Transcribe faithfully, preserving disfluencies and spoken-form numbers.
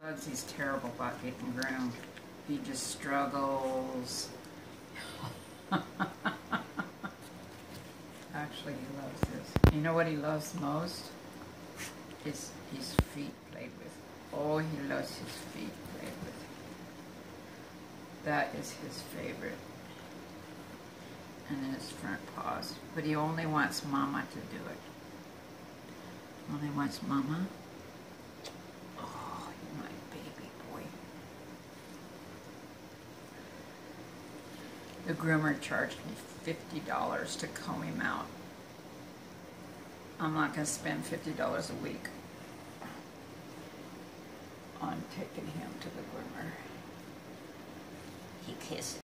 He's terrible about getting groomed. He just struggles. Actually, he loves this. You know what he loves most? Is his feet played with. Oh, he loves his feet played with. That is his favorite. And his front paws. But he only wants Mama to do it. Only wants Mama. Oh, you my baby boy. The groomer charged me fifty dollars to comb him out. I'm not going to spend fifty dollars a week on taking him to the groomer. He kisses.